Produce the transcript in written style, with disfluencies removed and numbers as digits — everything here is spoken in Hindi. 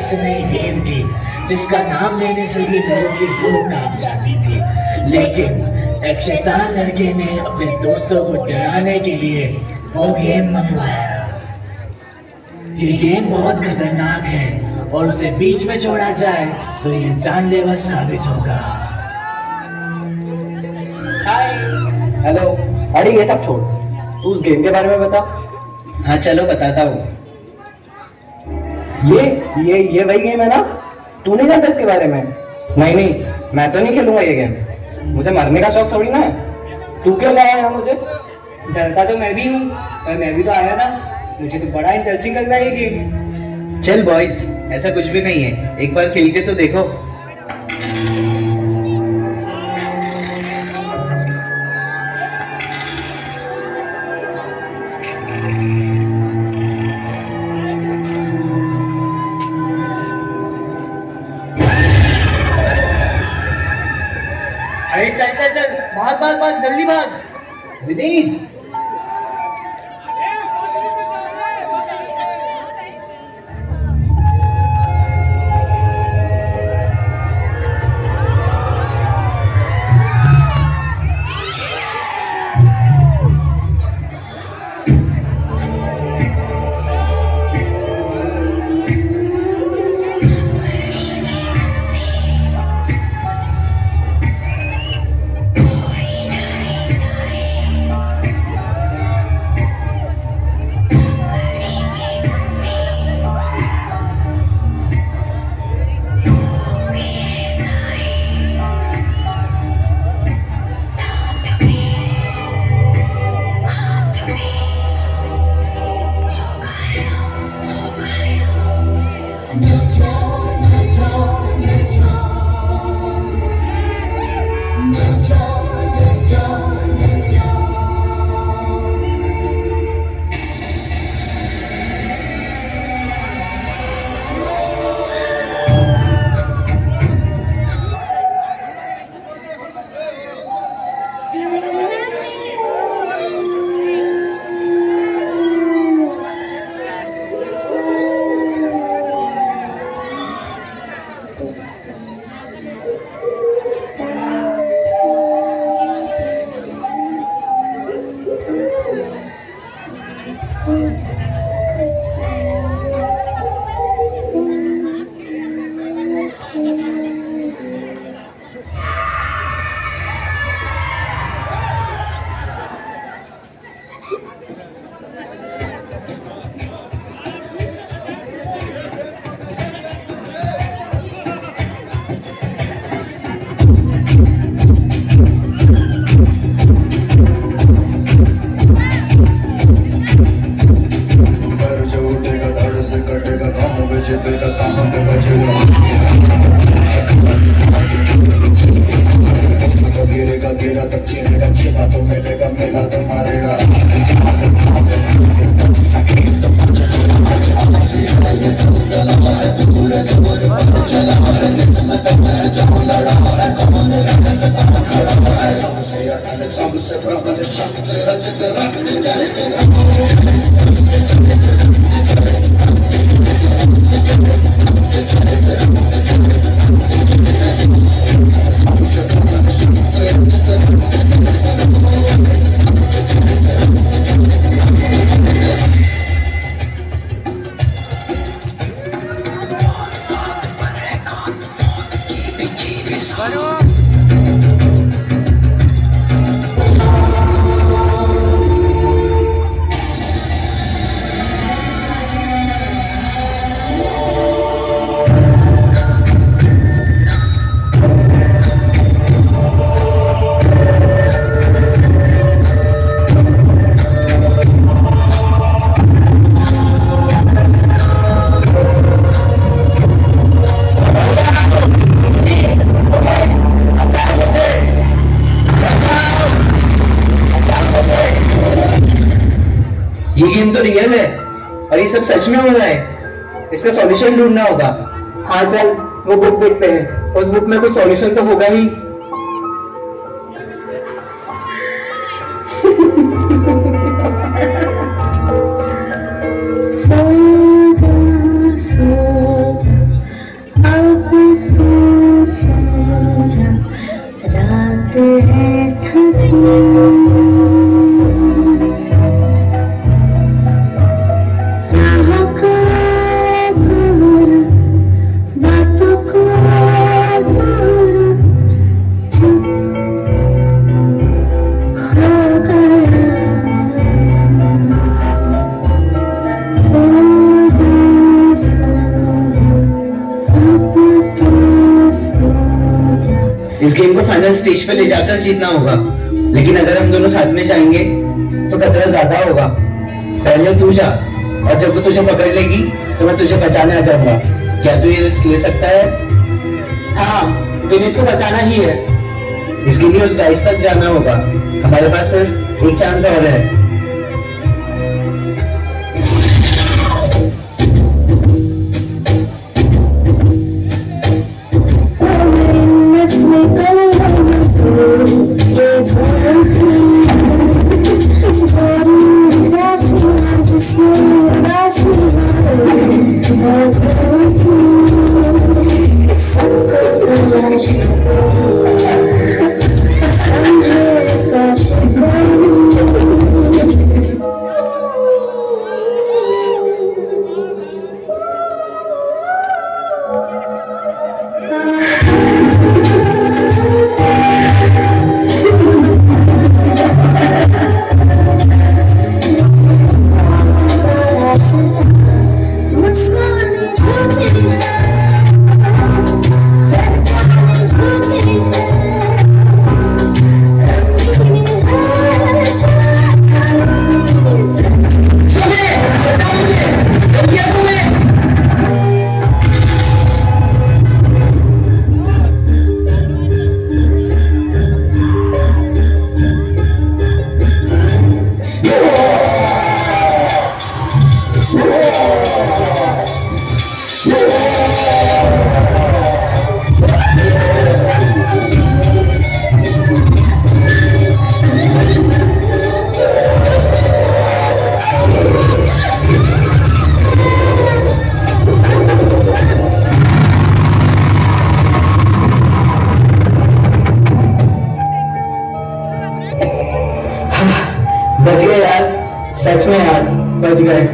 रहस्यमय गेम थी जिसका नाम लेने से भी लोगों की रूह कांप जाती थी। लेकिन एक शैतान लड़के ने अपने दोस्तों को डराने के लिए वो गेम मंगवाया। ये गेम बहुत खतरनाक है और उसे बीच में छोड़ा जाए तो ये जानलेवा साबित होगा। Hi, hello. अरे ये सब छोड़, तू उस गेम के बारे में बता। हाँ चलो बताता हूँ। ये वही गेम है ना? तू नहीं जानता इसके बारे में? नहीं, मैं तो नहीं खेलूंगा ये गेम। मुझे मरने का शौक थोड़ी ना है। तू क्यों लाया है मुझे? डरता तो मैं भी हूँ, पर मैं भी तो आया ना। मुझे तो बड़ा इंटरेस्टिंग लग रहा है ये गेम। चल बॉयज, ऐसा कुछ भी नहीं है, एक बार खेल के तो देखो। अरे चल भाग जल्दी भाग। विनीत, ये गेम तो रियल है और ये सब सच में हो रहा है। इसका सॉल्यूशन ढूंढना होगा। हाँ चल, वो बुक देखते हैं, उस बुक में कुछ सॉल्यूशन तो होगा ही। इस गेम को फाइनल स्टेज पे ले जाकर जीतना होगा, लेकिन अगर हम दोनों साथ में जाएंगे तो खतरा ज्यादा होगा। पहले तू जा, और जब वो तुझे पकड़ लेगी तो मैं तुझे बचाने आ जाऊंगा। क्या तू ये रिस्क ले सकता है? हाँ, विनीत को बचाना ही है। इसके लिए उस गाइस तक जाना होगा। हमारे पास सिर्फ एक चांस और है। बच गए यार, सच में यार बच गए।